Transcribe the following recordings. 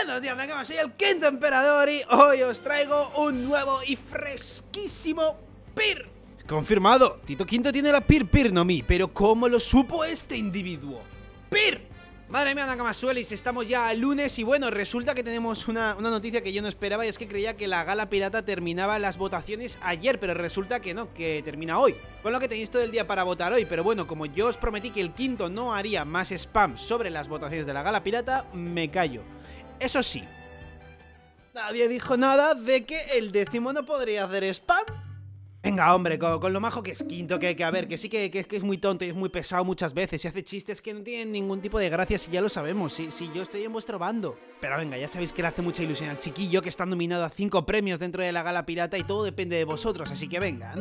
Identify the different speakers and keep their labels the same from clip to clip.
Speaker 1: Buenos días, Nakamas, soy el quinto emperador y hoy os traigo un nuevo y fresquísimo PIR. Confirmado, Tito V tiene la PIR no mi, pero ¿cómo lo supo este individuo? PIR. Madre mía, Nakamasuelis, estamos ya a lunes y bueno, resulta que tenemos una noticia que yo no esperaba y es que creía que la gala pirata terminaba las votaciones ayer, pero resulta que no, que termina hoy. Con lo que tenéis todo el día para votar hoy, pero bueno, como yo os prometí que el quinto no haría más spam sobre las votaciones de la gala pirata, me callo. Eso sí, nadie dijo nada de que el décimo no podría hacer spam. Venga, hombre, con lo majo que es quinto, que a ver, que sí que es muy tonto y es muy pesado muchas veces y hace chistes que no tienen ningún tipo de gracia, si ya lo sabemos, si yo estoy en vuestro bando. Pero venga, ya sabéis que le hace mucha ilusión al chiquillo, que está nominado a 5 premios dentro de la gala pirata y todo depende de vosotros, así que venga,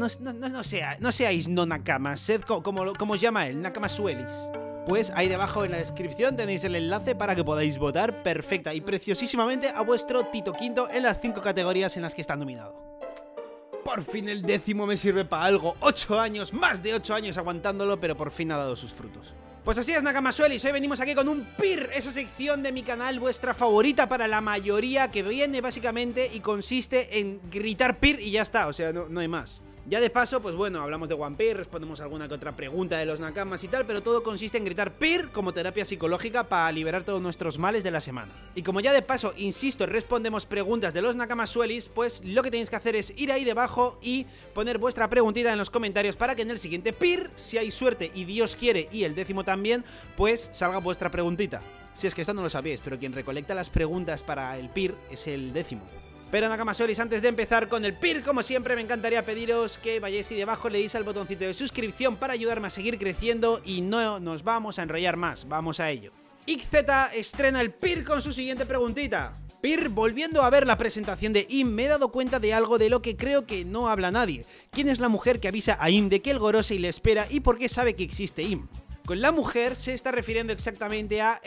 Speaker 1: no seáis no nakamas, sed como os llama él, Nakamasuelis. Pues ahí debajo en la descripción tenéis el enlace para que podáis votar perfecta y preciosísimamente a vuestro Tito V en las 5 categorías en las que está nominado. Por fin el décimo me sirve para algo. 8 años, más de 8 años aguantándolo, pero por fin ha dado sus frutos. Pues así es, Nakamasuelis, hoy venimos aquí con un PIR, esa sección de mi canal, vuestra favorita para la mayoría, que viene básicamente y consiste en gritar PIR y ya está, o sea, no hay más. Ya de paso, pues bueno, hablamos de One Piece, respondemos alguna que otra pregunta de los nakamas y tal, pero todo consiste en gritar PIR como terapia psicológica para liberar todos nuestros males de la semana. Y como ya de paso, insisto, respondemos preguntas de los Nakamasuelis, pues lo que tenéis que hacer es ir ahí debajo y poner vuestra preguntita en los comentarios para que en el siguiente PIR, si hay suerte y Dios quiere y el décimo también, pues salga vuestra preguntita. Si es que esto no lo sabíais, pero quien recolecta las preguntas para el PIR es el décimo. Pero Nakamasuelis, antes de empezar con el PIR, como siempre, me encantaría pediros que vayáis y debajo le deis al botoncito de suscripción para ayudarme a seguir creciendo y no nos vamos a enrollar más, vamos a ello. XZ estrena el PIR con su siguiente preguntita. PIR, volviendo a ver la presentación de Im, me he dado cuenta de algo de lo que creo que no habla nadie. ¿Quién es la mujer que avisa a Im de que el Gorosei le espera y por qué sabe que existe Im? Con la mujer se está refiriendo exactamente a...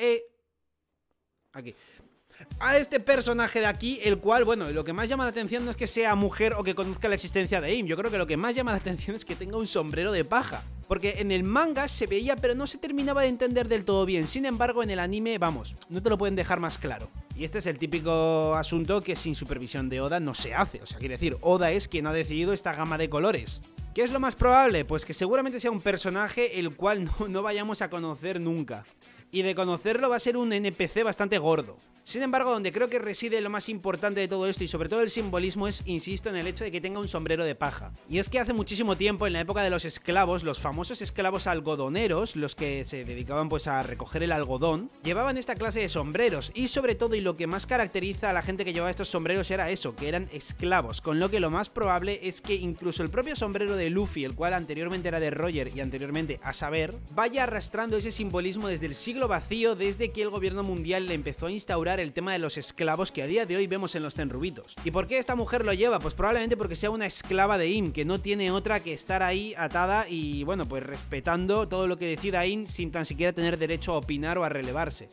Speaker 1: a este personaje de aquí, el cual, bueno, lo que más llama la atención no es que sea mujer o que conozca la existencia de Im. Yo creo que lo que más llama la atención es que tenga un sombrero de paja, porque en el manga se veía pero no se terminaba de entender del todo bien. Sin embargo, en el anime, vamos, no te lo pueden dejar más claro. Y este es el típico asunto que sin supervisión de Oda no se hace. O sea, quiere decir, Oda es quien ha decidido esta gama de colores. ¿Qué es lo más probable? Pues que seguramente sea un personaje el cual no vayamos a conocer nunca. Y de conocerlo va a ser un NPC bastante gordo. Sin embargo, donde creo que reside lo más importante de todo esto y sobre todo el simbolismo es, insisto, en el hecho de que tenga un sombrero de paja. Y es que hace muchísimo tiempo, en la época de los esclavos, los famosos esclavos algodoneros, los que se dedicaban pues a recoger el algodón, llevaban esta clase de sombreros y sobre todo, y lo que más caracteriza a la gente que llevaba estos sombreros era eso, que eran esclavos, con lo que lo más probable es que incluso el propio sombrero de Luffy, el cual anteriormente era de Roger y anteriormente a saber, vaya arrastrando ese simbolismo desde el siglo vacío, desde que el gobierno mundial le empezó a instaurar el tema de los esclavos que a día de hoy vemos en los Tenryubitos. ¿Y por qué esta mujer lo lleva? Pues probablemente porque sea una esclava de Im, que no tiene otra que estar ahí atada y bueno, pues respetando todo lo que decida Im sin tan siquiera tener derecho a opinar o a rebelarse,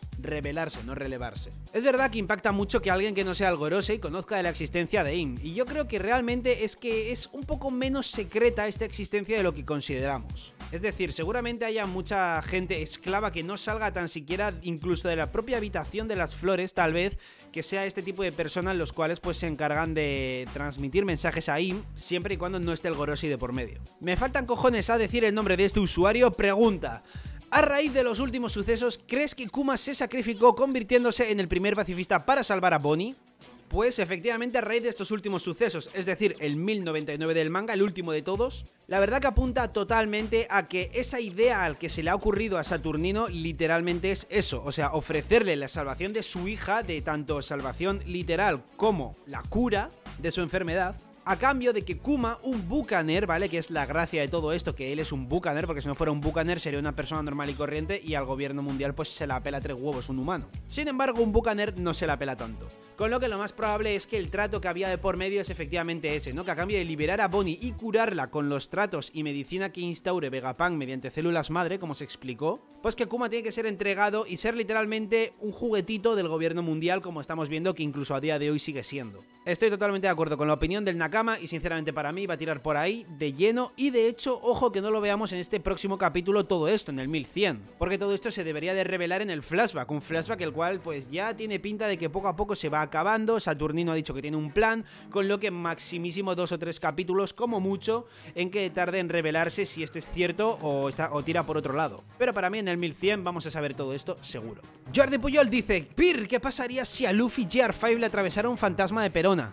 Speaker 1: no relevarse. Es verdad que impacta mucho que alguien que no sea el Gorosei conozca de la existencia de Im, y yo creo que realmente es que es un poco menos secreta esta existencia de lo que consideramos. Es decir, seguramente haya mucha gente esclava que no salga tan siquiera incluso de la propia habitación de las flores, tal vez, que sea este tipo de personas los cuales pues se encargan de transmitir mensajes a Im siempre y cuando no esté el Gorosei de por medio. Me faltan cojones a decir el nombre de este usuario. Pregunta: a raíz de los últimos sucesos, ¿crees que Kuma se sacrificó convirtiéndose en el primer pacifista para salvar a Bonnie? Pues efectivamente a raíz de estos últimos sucesos, es decir, el 1099 del manga, el último de todos, la verdad que apunta totalmente a que esa idea al que se le ha ocurrido a Saturnino literalmente es eso, o sea, ofrecerle la salvación de su hija, de tanto salvación literal como la cura de su enfermedad, a cambio de que Kuma, un bucaner, ¿vale? Que es la gracia de todo esto, que él es un bucaner, porque si no fuera un bucaner sería una persona normal y corriente y al gobierno mundial pues se la pela 3 huevos un humano. Sin embargo, un bucaner no se la pela tanto. Con lo que lo más probable es que el trato que había de por medio es efectivamente ese, ¿no? Que a cambio de liberar a Bonnie y curarla con los tratos y medicina que instaure Vegapunk mediante células madre, como se explicó, pues que Kuma tiene que ser entregado y ser literalmente un juguetito del gobierno mundial, como estamos viendo que incluso a día de hoy sigue siendo. Estoy totalmente de acuerdo con la opinión del Nakama y sinceramente para mí va a tirar por ahí de lleno, y de hecho, ojo que no lo veamos en este próximo capítulo todo esto, en el 1100, porque todo esto se debería de revelar en el flashback, un flashback el cual pues ya tiene pinta de que poco a poco se va acabando. Saturnino ha dicho que tiene un plan, con lo que maximísimo 2 o 3 capítulos como mucho en que tarde en revelarse si esto es cierto o tira por otro lado. Pero para mí en el 1100 vamos a saber todo esto seguro. Jordi Puyol dice: Pir, ¿qué pasaría si a Luffy GR5 le atravesara un fantasma de Perona?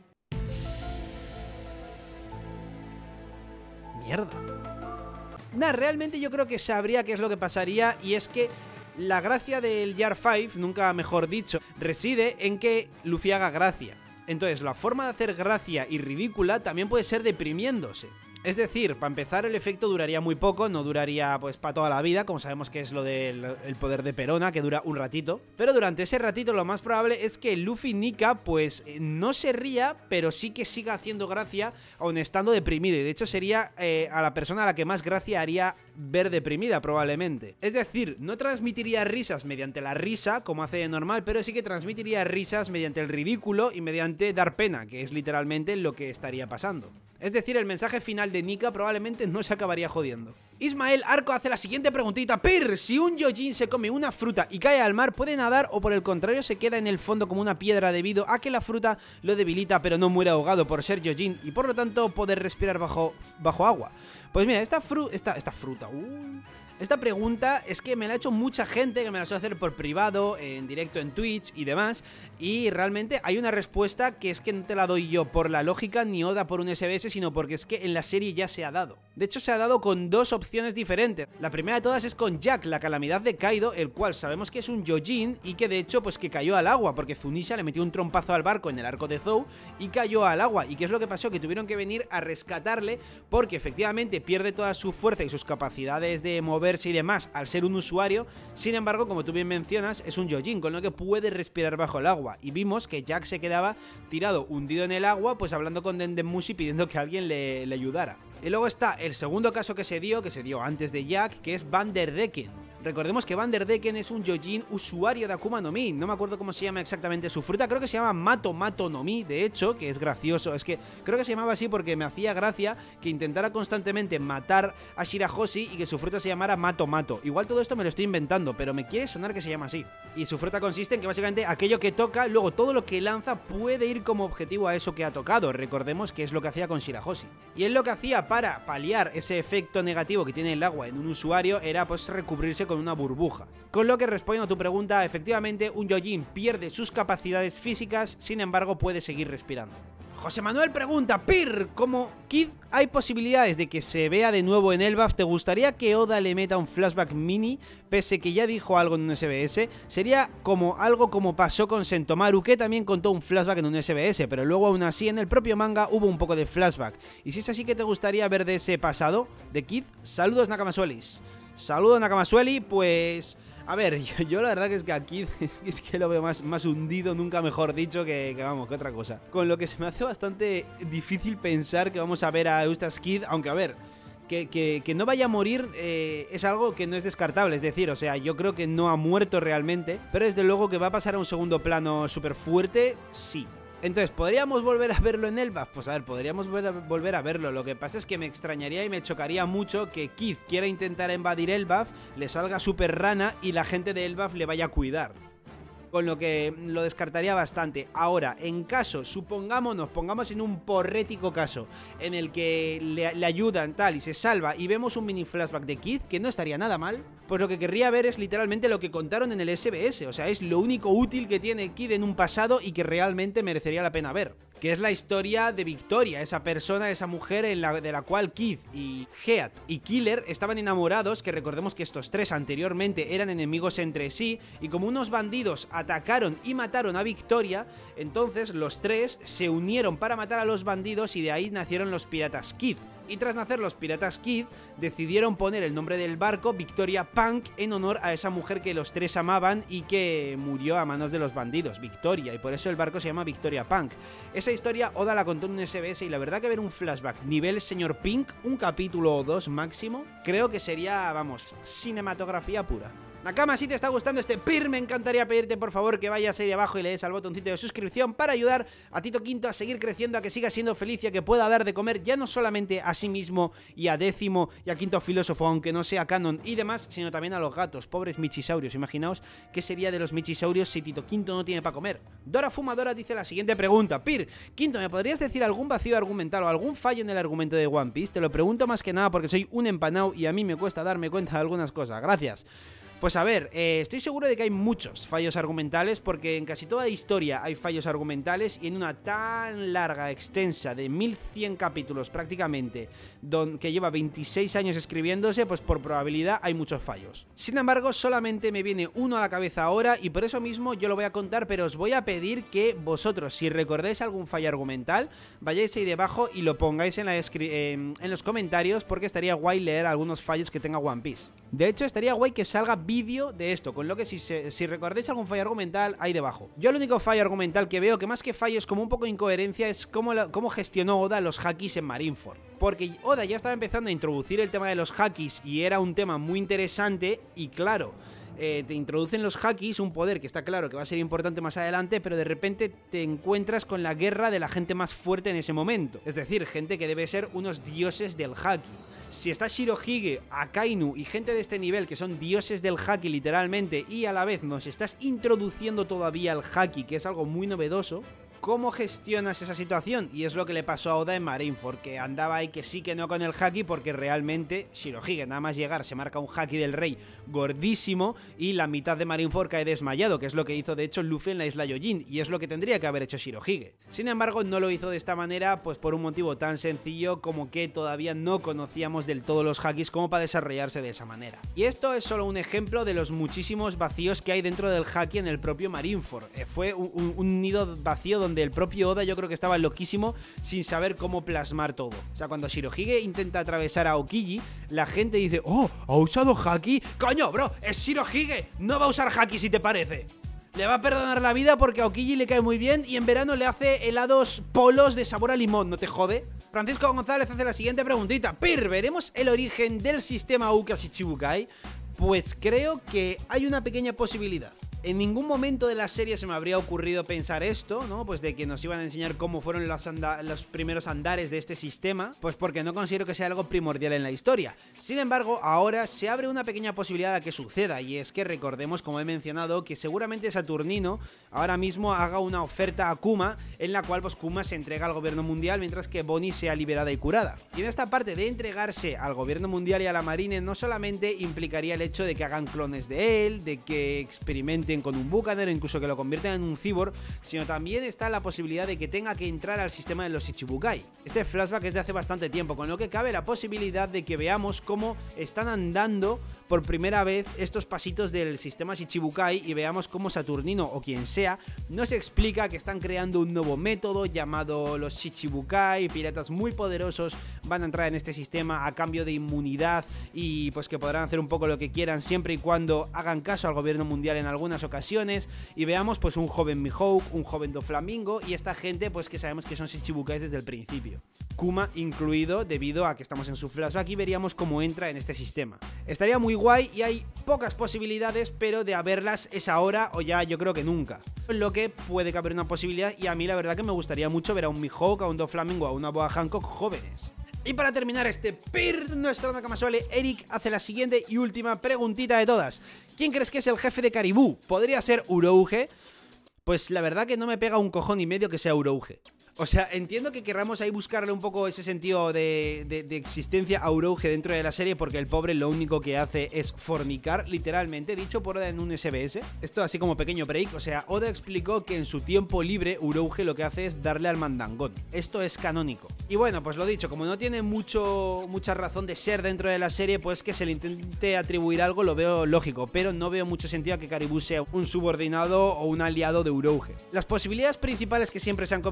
Speaker 1: Mierda. Nah, realmente yo creo que sabría qué es lo que pasaría, y es que la gracia del GR5, nunca mejor dicho, reside en que Luffy haga gracia. Entonces la forma de hacer gracia y ridícula también puede ser deprimiéndose. Es decir, para empezar el efecto duraría muy poco, no duraría pues para toda la vida, como sabemos que es lo del poder de Perona, que dura un ratito. Pero durante ese ratito lo más probable es que Luffy Nika pues no se ría, pero sí que siga haciendo gracia aun estando deprimido. Y de hecho sería a la persona a la que más gracia haría ver deprimida probablemente. Es decir, no transmitiría risas mediante la risa como hace de normal, pero sí que transmitiría risas mediante el ridículo y mediante dar pena, que es literalmente lo que estaría pasando. Es decir, el mensaje final de Nika probablemente no se acabaría jodiendo. Ismael Arco hace la siguiente preguntita: Pir, si un Gyojin se come una fruta y cae al mar, ¿puede nadar o por el contrario se queda en el fondo como una piedra debido a que la fruta lo debilita pero no muere ahogado por ser Gyojin y por lo tanto poder respirar bajo agua? Pues mira, esta pregunta es que me la ha hecho mucha gente, que me la suele hacer por privado, en directo en Twitch y demás, y realmente hay una respuesta que es que no te la doy yo por la lógica ni Oda por un SBS, sino porque es que en la serie ya se ha dado. De hecho se ha dado con 2 opciones diferentes. La primera de todas es con Jack, la calamidad de Kaido, el cual sabemos que es un Gyojin y que de hecho pues que cayó al agua, porque Zunisha le metió un trompazo al barco en el arco de Zou y cayó al agua. ¿Y qué es lo que pasó? Que tuvieron que venir a rescatarle porque efectivamente pierde toda su fuerza y sus capacidades de moverse y demás al ser un usuario. Sin embargo, como tú bien mencionas, es un Gyojin, con lo que puede respirar bajo el agua, y vimos que Jack se quedaba tirado, hundido en el agua, pues hablando con Dendemushi pidiendo que alguien le ayudara. Y luego está el segundo caso que se dio antes de Jack, que es Vanderdecken. Recordemos que Vanderdecken es un Gyojin usuario de Akuma no Mi. No me acuerdo cómo se llama exactamente su fruta, creo que se llama Mato no Mi, de hecho, que es gracioso. Es que creo que se llamaba así porque me hacía gracia que intentara constantemente matar a Shirahoshi y que su fruta se llamara Mato. Igual todo esto me lo estoy inventando, pero me quiere sonar que se llama así. Y su fruta consiste en que básicamente aquello que toca, luego todo lo que lanza puede ir como objetivo a eso que ha tocado. Recordemos que es lo que hacía con Shirahoshi. Y él lo que hacía para paliar ese efecto negativo que tiene el agua en un usuario era pues recubrirse con una burbuja. Con lo que, respondiendo a tu pregunta, efectivamente un Gyojin pierde sus capacidades físicas, sin embargo puede seguir respirando. José Manuel pregunta: Pir, como Kid hay posibilidades de que se vea de nuevo en Elbaf, ¿te gustaría que Oda le meta un flashback mini, pese que ya dijo algo en un SBS? Sería como algo como pasó con Sentomaru, que también contó un flashback en un SBS, pero luego aún así en el propio manga hubo un poco de flashback. Y si es así, ¿qué te gustaría ver de ese pasado de Kid? Saludos, Nakamasuelis. Saludos, Nakamasueli. Pues a ver, yo la verdad que es que aquí es que lo veo más hundido, nunca mejor dicho, que otra cosa. Con lo que se me hace bastante difícil pensar que vamos a ver a Eustace Kid, aunque a ver, que no vaya a morir es algo que no es descartable. Es decir, o sea, yo creo que no ha muerto realmente, pero desde luego que va a pasar a un segundo plano súper fuerte, sí. Entonces, ¿podríamos volver a verlo en Elbaf? Pues a ver, podríamos volver a verlo. Lo que pasa es que me extrañaría y me chocaría mucho que Kid quiera intentar invadir Elbaf, le salga super rana y la gente de Elbaf le vaya a cuidar. Con lo que lo descartaría bastante. Ahora, en caso, pongamos en un porrético caso en el que le ayudan tal y se salva y vemos un mini flashback de Kid, que no estaría nada mal, pues lo que querría ver es literalmente lo que contaron en el SBS. O sea, es lo único útil que tiene Kid en un pasado y que realmente merecería la pena ver, que es la historia de Victoria, esa persona, esa mujer de la cual Kid y Heat y Killer estaban enamorados, que recordemos que estos tres anteriormente eran enemigos entre sí, y como unos bandidos atacaron y mataron a Victoria, entonces los tres se unieron para matar a los bandidos y de ahí nacieron los piratas Kid. y tras nacer los Piratas Kid, decidieron poner el nombre del barco Victoria Punk en honor a esa mujer que los tres amaban y que murió a manos de los bandidos, Victoria, y por eso el barco se llama Victoria Punk. Esa historia Oda la contó en un SBS y la verdad que ver un flashback nivel señor Pink, un capítulo o dos máximo, creo que sería, vamos, cinematografía pura. Nakama, si te está gustando este PIR, me encantaría pedirte por favor que vayas ahí abajo y le des al botoncito de suscripción para ayudar a Tito Quinto a seguir creciendo, a que siga siendo feliz y a que pueda dar de comer ya no solamente a sí mismo y a Décimo y a Quinto Filósofo, aunque no sea canon y demás, sino también a los gatos, pobres michisaurios. Imaginaos qué sería de los michisaurios si Tito Quinto no tiene para comer. Dora Fumadora dice la siguiente pregunta: PIR, Quinto, ¿me podrías decir algún vacío argumental o algún fallo en el argumento de One Piece? Te lo pregunto más que nada porque soy un empanao y a mí me cuesta darme cuenta de algunas cosas. Gracias. Pues a ver, estoy seguro de que hay muchos fallos argumentales porque en casi toda historia hay fallos argumentales y en una tan larga, extensa, de 1100 capítulos prácticamente, que lleva 26 años escribiéndose, pues por probabilidad hay muchos fallos. Sin embargo, solamente me viene uno a la cabeza ahora y por eso mismo yo lo voy a contar, pero os voy a pedir que vosotros, si recordáis algún fallo argumental, vayáis ahí debajo y lo pongáis en los comentarios porque estaría guay leer algunos fallos que tenga One Piece. De hecho, estaría guay que salga vídeo de esto, con lo que si recordáis algún fallo argumental, ahí debajo. Yo el único fallo argumental que veo, que más que fallo es como un poco de incoherencia, es cómo gestionó Oda los hakis en Marineford. Porque Oda ya estaba empezando a introducir el tema de los hakis y era un tema muy interesante y claro, te introducen los hakis, un poder que está claro que va a ser importante más adelante, pero de repente te encuentras con la guerra de la gente más fuerte en ese momento. Es decir, gente que debe ser unos dioses del haki. Si está Shirohige, Akainu y gente de este nivel que son dioses del haki literalmente y a la vez nos estás introduciendo todavía al haki, que es algo muy novedoso, ¿cómo gestionas esa situación? Y es lo que le pasó a Oda en Marineford, que andaba ahí que sí que no con el haki porque realmente Shirohige nada más llegar se marca un haki del rey gordísimo y la mitad de Marineford cae desmayado, que es lo que hizo de hecho Luffy en la isla Yojin y es lo que tendría que haber hecho Shirohige. Sin embargo, no lo hizo de esta manera, pues por un motivo tan sencillo como que todavía no conocíamos del todo los hakis como para desarrollarse de esa manera. Y esto es solo un ejemplo de los muchísimos vacíos que hay dentro del haki en el propio Marineford. Fue un nido vacío donde el propio Oda yo creo que estaba loquísimo sin saber cómo plasmar todo. O sea, cuando Shirohige intenta atravesar a Aokiji, la gente dice: ¡oh! ¿Ha usado haki? ¡Coño, bro! ¡Es Shirohige! ¡No va a usar haki si te parece! Le va a perdonar la vida porque a Aokiji le cae muy bien y en verano le hace helados polos de sabor a limón, ¿no te jode? Francisco González hace la siguiente preguntita: PIR, ¿veremos el origen del sistema Uka Shichibukai? Pues creo que hay una pequeña posibilidad. En ningún momento de la serie se me habría ocurrido pensar esto, ¿no? Pues de que nos iban a enseñar cómo fueron los primeros andares de este sistema, pues porque no considero que sea algo primordial en la historia. Sin embargo, ahora se abre una pequeña posibilidad de que suceda, y es que recordemos, como he mencionado, que seguramente Saturnino ahora mismo haga una oferta a Kuma, en la cual pues Kuma se entrega al gobierno mundial mientras que Bonnie sea liberada y curada. Y en esta parte de entregarse al gobierno mundial y a la marine no solamente implicaría el hecho de que hagan clones de él, de que experimenten con un bucanero, incluso que lo conviertan en un cyborg, sino también está la posibilidad de que tenga que entrar al sistema de los Shichibukai. Este flashback es de hace bastante tiempo, con lo que cabe la posibilidad de que veamos cómo están andando por primera vez estos pasitos del sistema Shichibukai y veamos cómo Saturnino o quien sea nos explica que están creando un nuevo método llamado los Shichibukai, piratas muy poderosos van a entrar en este sistema a cambio de inmunidad y pues que podrán hacer un poco lo que quieran siempre y cuando hagan caso al gobierno mundial en algunas ocasiones, y veamos pues un joven Mihawk, un joven Doflamingo y esta gente pues que sabemos que son Shichibukais desde el principio, Kuma incluido debido a que estamos en su flashback y veríamos cómo entra en este sistema. Estaría muy guay y hay pocas posibilidades, pero de haberlas es ahora o ya yo creo que nunca. Lo que puede caber una posibilidad y a mí la verdad que me gustaría mucho ver a un Mihawk, a un Doflamingo, a una Boa Hancock jóvenes. Y para terminar este PIR, nuestro Nakamasuele Eric hace la siguiente y última preguntita de todas. ¿Quién crees que es el jefe de Caribou? ¿Podría ser Urouge? Pues la verdad que no me pega un cojón y medio que sea Urouge. O sea, entiendo que querramos ahí buscarle un poco ese sentido de existencia a Urouge dentro de la serie, porque el pobre lo único que hace es fornicar, literalmente, dicho por Oda en un SBS. Esto así como pequeño break, o sea, Oda explicó que en su tiempo libre Urouge lo que hace es darle al mandangón. Esto es canónico. Y bueno, pues lo dicho, como no tiene mucha razón de ser dentro de la serie, pues que se le intente atribuir algo lo veo lógico, pero no veo mucho sentido a que Caribou sea un subordinado o un aliado de Urouge. Las posibilidades principales que siempre se han comentado son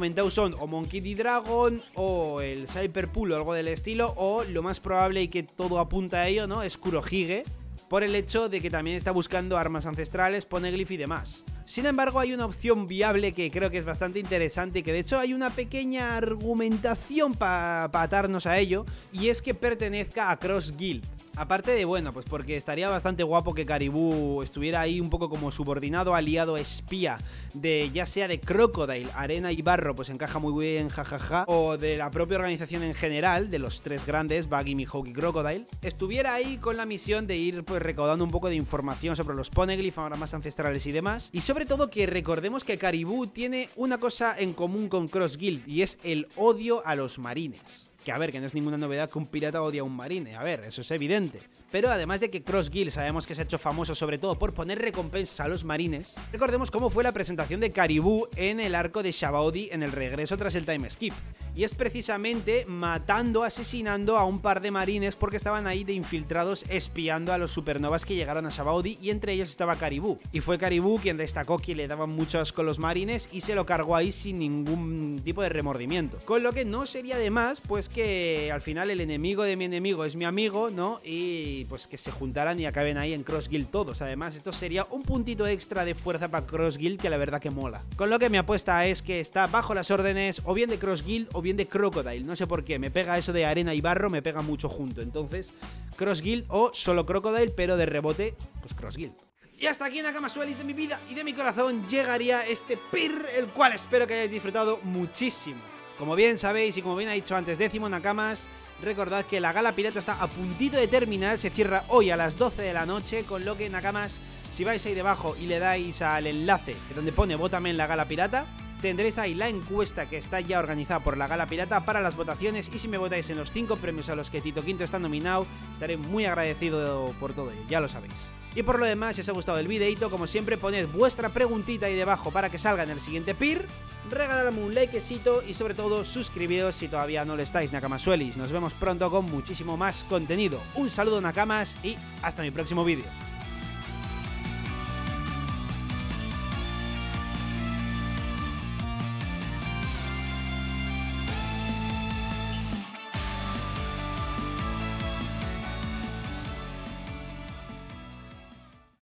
Speaker 1: son o Monkey D. Dragon o el Cyberpool o algo del estilo, o lo más probable y que todo apunta a ello, ¿no? Es Kurohige, por el hecho de que también está buscando armas ancestrales, Poneglyph y demás. Sin embargo, hay una opción viable que creo que es bastante interesante y que de hecho hay una pequeña argumentación para atarnos a ello, y es que pertenezca a Cross Guild. Aparte de, bueno, pues porque estaría bastante guapo que Caribou estuviera ahí un poco como subordinado, aliado, espía de ya sea de Crocodile, Arena y Barro, pues encaja muy bien, jajaja, o de la propia organización en general, de los tres grandes, Buggy, Mihawk y Crocodile, estuviera ahí con la misión de ir pues recaudando un poco de información sobre los Poneglyph, armas ancestrales y demás, y sobre todo que recordemos que Caribou tiene una cosa en común con Cross Guild, y es el odio a los marines. Que a ver, que no es ninguna novedad que un pirata odie a un marine, a ver, eso es evidente. Pero además de que Cross Guild sabemos que se ha hecho famoso sobre todo por poner recompensas a los marines, recordemos cómo fue la presentación de Caribou en el arco de Sabaody en el regreso tras el time skip. Y es precisamente matando, asesinando a un par de marines porque estaban ahí de infiltrados espiando a los supernovas que llegaron a Sabaody, y entre ellos estaba Caribou. Y fue Caribou quien destacó que le daban mucho asco a los marines y se lo cargó ahí sin ningún tipo de remordimiento. Con lo que no sería de más, pues que al final el enemigo de mi enemigo es mi amigo, ¿no? Y pues que se juntaran y acaben ahí en Cross Guild todos. Además, esto sería un puntito extra de fuerza para Cross Guild que la verdad que mola. Con lo que mi apuesta es que está bajo las órdenes o bien de Cross Guild o bien de Crocodile. No sé por qué, me pega eso de arena y barro, me pega mucho junto. Entonces, Cross Guild o solo Crocodile, pero de rebote, pues Cross Guild. Y hasta aquí, Nakamasuelis, de mi vida y de mi corazón, llegaría este PIR, el cual espero que hayáis disfrutado muchísimo. Como bien sabéis y como bien ha dicho antes Décimo Nakamas, recordad que la gala pirata está a puntito de terminar, se cierra hoy a las 12 de la noche, con lo que, Nakamas, si vais ahí debajo y le dais al enlace donde pone Vótame en la gala pirata, tendréis ahí la encuesta que está ya organizada por la gala pirata para las votaciones, y si me votáis en los 5 premios a los que Tito Quinto está nominado, estaré muy agradecido por todo ello, ya lo sabéis. Y por lo demás, si os ha gustado el videito, como siempre, poned vuestra preguntita ahí debajo para que salga en el siguiente PIR, regaladme un likecito y sobre todo suscribíos si todavía no lo estáis, Nakamasuelis. Nos vemos pronto con muchísimo más contenido. Un saludo, Nakamas, y hasta mi próximo vídeo.